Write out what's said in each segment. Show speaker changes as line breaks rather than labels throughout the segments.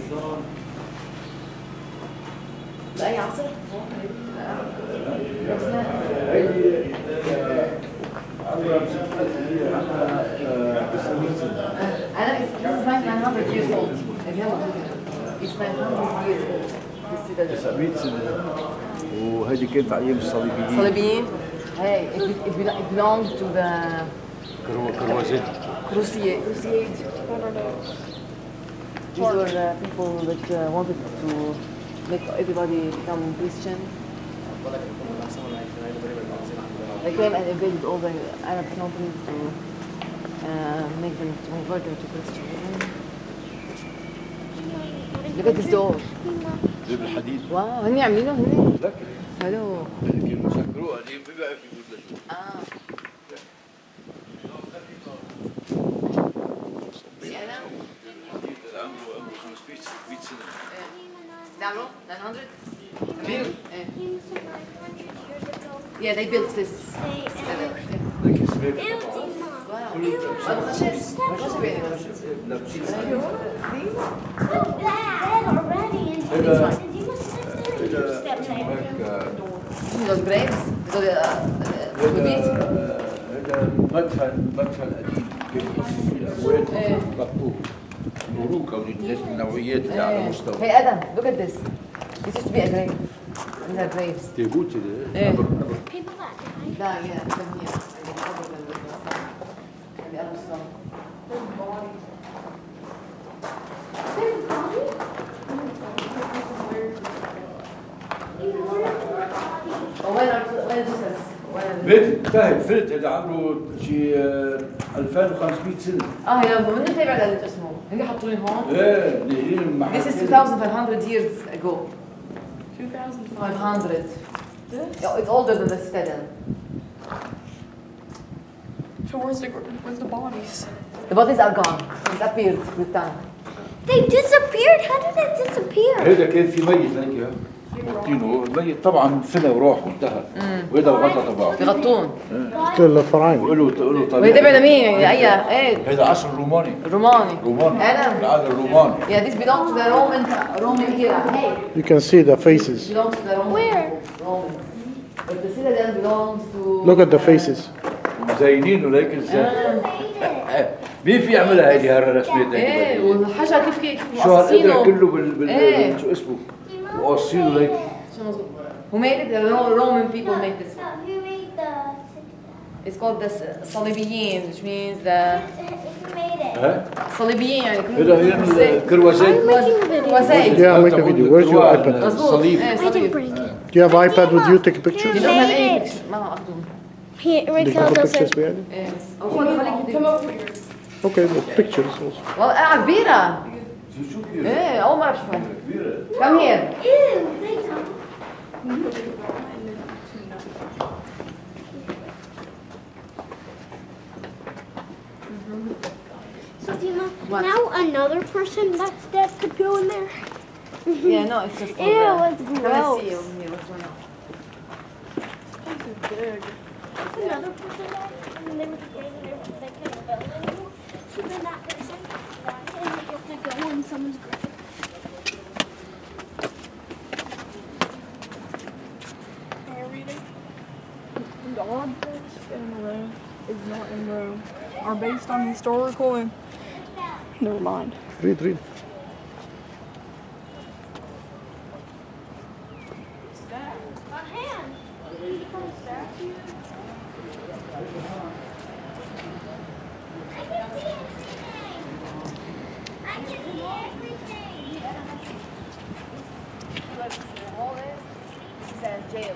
بأي عصر؟ أنا this is 900 years old. It's 900 years old.
900 سنة وهذه كانت أيام الصليبيين.
الصليبيين. Hey, it belonged to the
كروزات.
Crusade. These were people that wanted to make everybody become Christian. They came and invaded all the Arab countries to make them to convert them to Christian. Look at this door.
باب الحديد.
واو هني عاملينه هني؟
لكن.
حلو.
كانوا سكروها اللي ما بيعرف يقول لك. عمره 900 Yeah, they built this. Those graves? هذا مدفن قديم كان يحطوا فيه الأموات ويحطوه مبروك أو للناس النوعيات اللي على مستوى.
Hey Adam, look at this. This used to be a grave. These are graves.
تابوت ده.
People that died.
لا yeah, come here. I mean, other than this. And the other stuff. وين جثث؟
بيت انتهت فلت هذا عمره شي 2500 سنة.
هي من تابع اللي اسمه هني حطوا لي هون.
ايه نهين
This is 2500 years ago. 2500. Yeah, it's older than the citadel.
So where's the bodies?
The bodies are gone. Disappeared with time.
They disappeared? How did it disappear?
هذا كان في ميت هيك حاطينه الميت طبعا فنى وراح وانتهى وهذا الغطا تبعه
بغطون.
الفراعنه
له طريقه
وهي تبع لمين يعني ايه
هذا عصر الروماني
روماني
انا العصر الروماني.
Yeah, this belongs to the Roman era. Hey,
You can see the faces.
belongs to the Roman.
Where?
Roman. But the citadel belongs to.
Look at the faces.
مزينينه ليك ازاي. مين في يعملها هذه هالرسمات؟
ايه والحاجه كيف
شو هالقدر
مقصينه.
كله شو اسمه وقصينه ليك.
شو مظبوط. Who made it? The Roman people made this.
Who made the...
It's called the صليبيين, which means the
Who made it?
ها؟
صليبيين يعني
هذا هي الكروزات.
وسائل.
Yeah, make a video. Where's your iPad?
مظبوط.
صليب.
ايه
I didn't
صليب.
bring it.
Do you have iPad with you? Take
You
pictures?
don't have any picture. ما اخذهم.
Here,
Do you
Raquel
have
does
pictures
it.
behind you?
ايه. أو خليك
Come over here.
Okay, but pictures also.
والله كبيرة.
شو كبيرة؟
ايه أول مرة بشوفها.
كبيرة.
Come here.
Ew, they don't. So Dima,
What?
now another person that's dead could go in there.
Yeah, no, it's just.
Ew, it's
Come and
gross.
see over here. What's going on?
Another person died, and they were scared and they couldn't go anymore. So then that person died, and they have to go in someone's grave.
Can I read it? The objects in Rome is not in Rome are based on historical and... Never mind.
Read.
A hand. I can see everything. I can see everything.
This is a jail.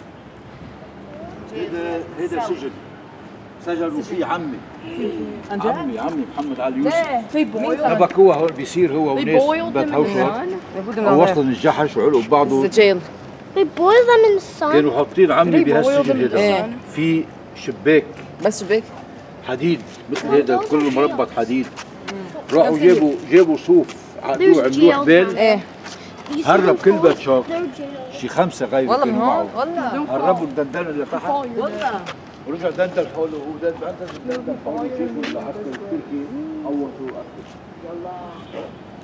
هذا سجن سجنوا فيه عمي محمد علي يوسف.
They boiled him.
تبكوه هون بيصير هو
They
وناس
boiled him in the
بتهوشوا
sun.
وصلوا الجحش وعلقوا ببعضه.
This is a jail.
They boil them in the sun.
كانوا حاطين عمي
They boiled
بهالسجن
them in the
هذا
sun.
في شباك
بس شباك.
حديد مثل هذا كله مربط حديد. راحوا جابوا صوف عقدوه عملوه حبال.
ايه.
You see
هرب
them
كل
fall?
بيت شاب
They're jailed.
شي 5 غير
والله من
كانوا
هون
معه
والله.
هربوا الدندان اللي تحت
والله.
ورجع دندن حوله وهو دندن حوله شافوا اللي حصل التركي قوتوا اكثر.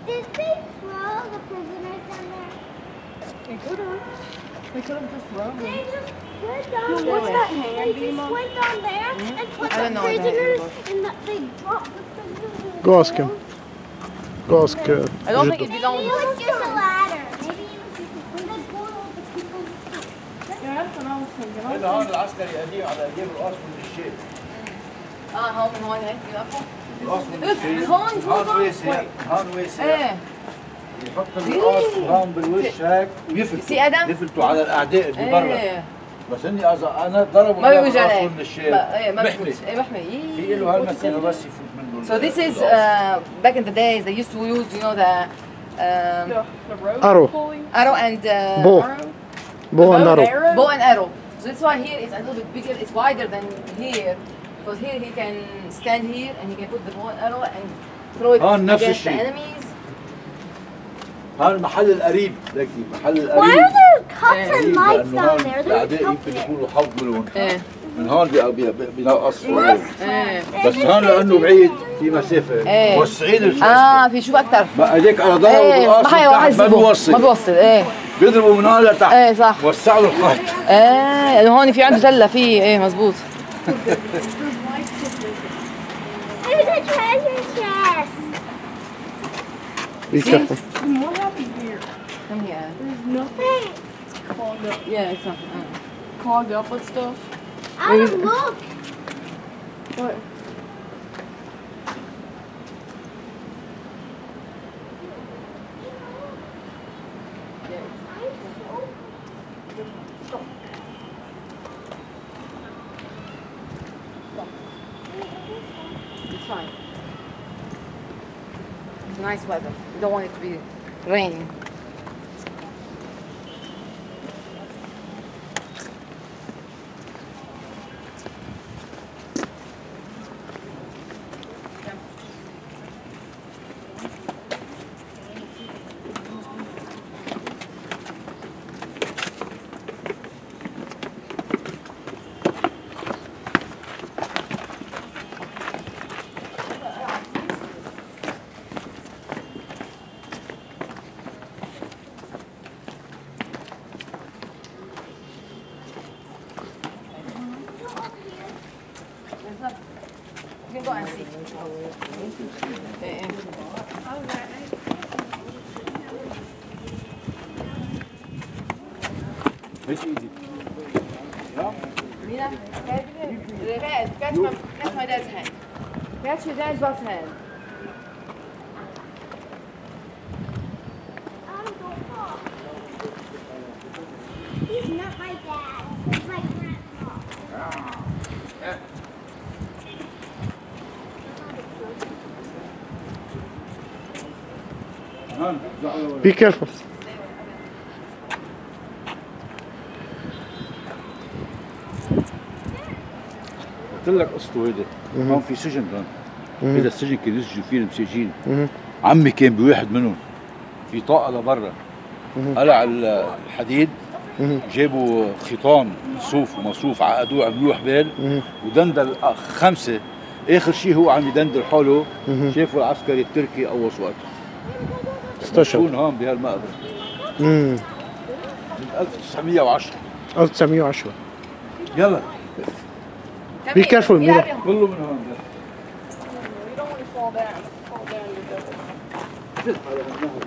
Did they throw the prisoners down there?
They could have. They could have just thrown them.
They just went down
Yo,
there.
what's that hand,
They just
Dima?
went down there and put
I don't
the
know what that
prisoners
is.
in the. They dropped the prisoners. in the
Go ask him. Go ask
I don't think it
Maybe
belongs.
it was just a ladder. Maybe it was just when they pulled all the people.
Yeah, that's what I was thinking. I was
هذا هون العسكري قديم على ايام القصر من الشيء.
هون من هون هيك يوقفوا.
القصر من
اف
الشيء.
هون
هون
فوق.
واسع، هون واسع.
ايه
يحط القص هون بالوش هيك ويفلتوا.
سي آدم؟
يفلتوا على الاعداء اللي برا.
ايه
بس اني انا ضربوا
ما بيوجع
القصر
عليك.
من الشيء.
ايه ما
بحمي.
بفوت. ايه بحمي.
في له هالمسافه بس يفوت منه.
So this is back in the days they used to use the
the rope
Arrow.
pulley.
arrow and
Bow.
arrow?
bow and arrow.
Bow and arrow. So that's why here is a little bit bigger. It's wider than here because here he can stand here and he can put the bow and arrow and throw it
نفس
against the
الشيء.
enemies.
هذا محل القريب لكن محل
Why
القريب.
are there cups and
قريب
lights
لانه هون
down there?
الاعداء
There's
يمكن
cups
يكونوا حظ لهم.
ايه
من هون بينقص
ايه
بس هون لانه بعيد في مسافه
إيه.
موسعين الفلسطين
في شوف اكثر.
بقى هيك على ضربوا
ايه ما
بالقصر
حيوصل
تحت ما بيوصل
ما بيوصل ايه
بيضربوا من هون لتحت
ايه صح
وسعوا الخط
ايه لانه هون في عنده زله في ايه مزبوط.
There's a treasure chest.
Be careful.
And what happened here?
Come here.
There's nothing clogged up.
Yeah, it's not.
Clogged up with stuff.
Adam, look.
What?
It's fine. It's nice weather. We don't want it to be raining. You can go and see. Eh, eh.
مش ايدي
Mina, catch my dad's hand. Catch your dad's hand.
Adam, don't fall. He's not my dad. He's my grandpa.
هون
Be careful.
قلت لك قصته هيدا هون في سجن هون هيدا السجن كانوا يسجنوا فيه المساجين عمي كان بواحد منهم في طاقه لبرا قلع الحديد جابوا خيطان صوف ومصوف عقدوه عملوه حبال ودندل 5 اخر شيء هو عم يدندل حوله شافوا العسكري التركي قوص وقته
استشهد.
شون هون بهالمقبره
امم
من 1910
1910.
يلا
Come
Be
here.
careful,
Yeah,
Mira.
yeah.
كله من هون ده.
You don't want to fall down. Fall down, you're dead.
زت على هالنهر.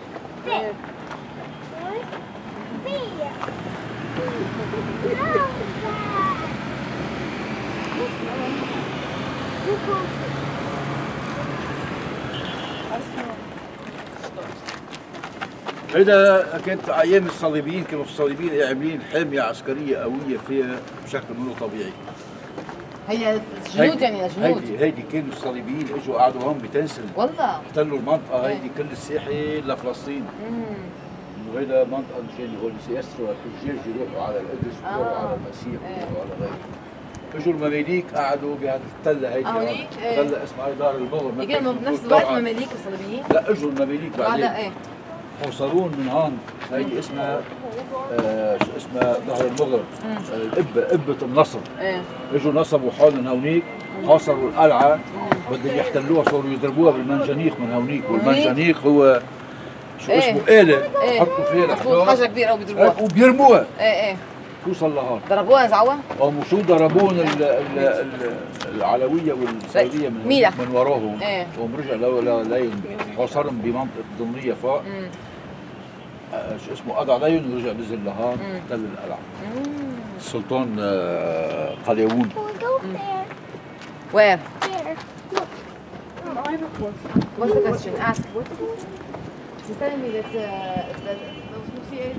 هيدا كانت ايام الصليبيين كانوا الصليبيين عاملين حميه عسكريه قويه فيها بشكل منه طبيعي.
هي جنود يعني جنود.
هيدي كانوا الصليبيين اجوا قعدوا هون بتنسل
والله.
احتلوا المنطقه هيدي كل الساحل لفلسطين. انه هيدا منطقه مشان هول يسروا الحجاج يروحوا على القدس ويروحوا على المسيح ويروحوا على غيره. اجوا المماليك قعدوا بهالتله هيدي
هونيك؟
تله اسمها دار المغر.
يجوا بنفس الوقت مماليك الصليبيين؟
لا اجوا المماليك بعدين.
بعدها ايه؟
حوصرون من هون هيدي اسمها شو اسمها ظهر المغرب. قبة النصب.
ايه
اجوا نصبوا حولهم هونيك حاصروا القلعه بدهم يحتلوها، صاروا يضربوها بالمنجنيق من هونيك، والمنجنيق هو شو اسمه آلة حطوا فيها
مظبوط، حجر كبير قوي بيضربوها.
وبيرموها
ايه
توصل لهون.
ضربوها نزعوها؟
شو ضربون العلوية والصليبية من وراهم. وهم رجع حاصرهم بمنطقة ضمنية فوق. شو اسمه قضى عليهم ورجع نزل لهون احتل القلعة. السلطان قلاوون.
Where?
There. Look.
I have a question.
What's the question? Ask. You're telling me that those Muslims,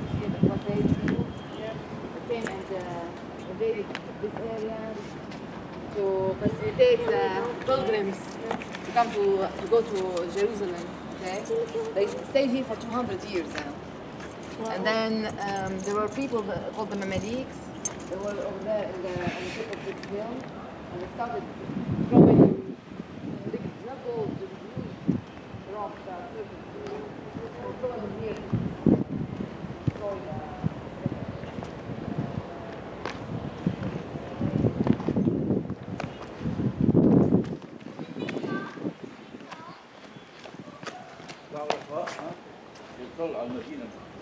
came and invaded this area to facilitate the pilgrims to come to go to Jerusalem. Okay, they stayed here for 200 years now. And then there were people called the Mamaliks. They were over there on the tip of this hill, and they started throwing not gold, just huge rocks, throwing them here.
يطلع على المدينة.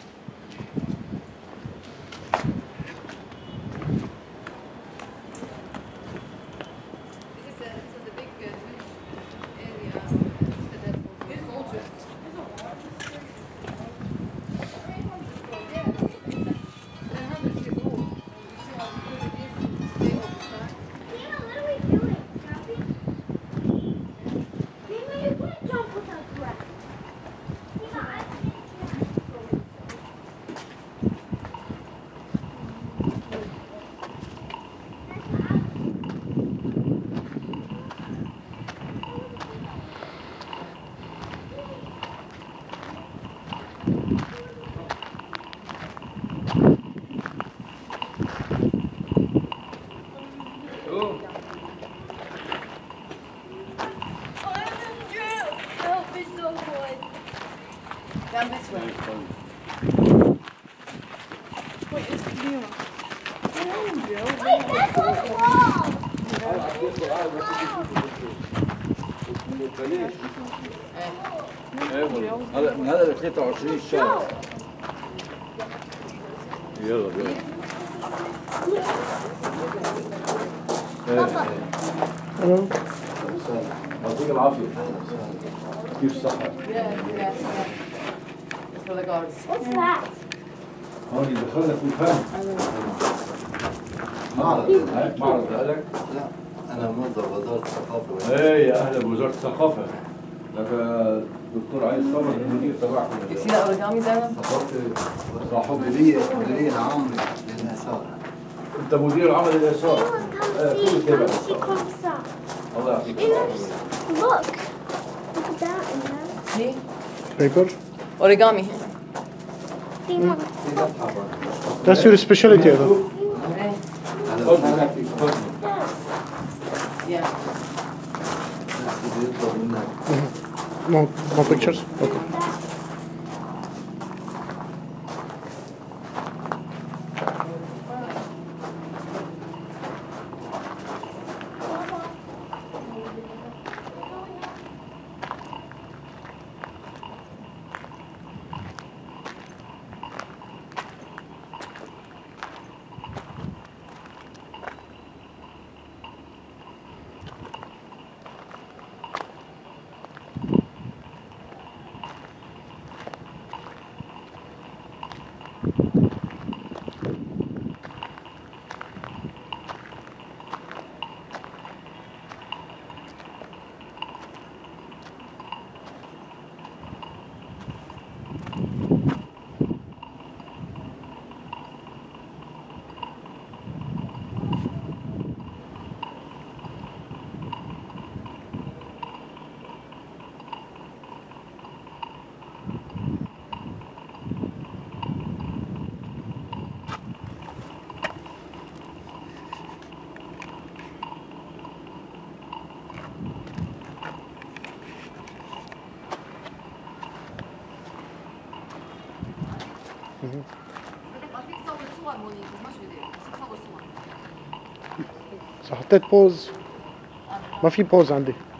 Down this way.
Wait, it's Fiona.
هلا من هذا ل 23 شهر. يلا بينا. يعطيك العافية. كيف الصحة؟
For the guards.
What's that?
هون دخلنا في الفن. معرض لك؟
لا أنا موظف وزارة الثقافة.
ايه يا أهلا بوزارة الثقافة. لك دكتور علي الصبر المدير تبعكم.
You see the origami Zainab?
صاحب
مديرية العام للآثار.
أنت مدير عمل الآثار. كله تابع
She
للآثار.
comes up.
الله يعطيك العافية.
Look. Look at that in there.
See?
Paper?
Origami.
That's your specialty هذا.
Yeah.
No pictures? Okay. صح حطيت بوز ما في بوز عندي.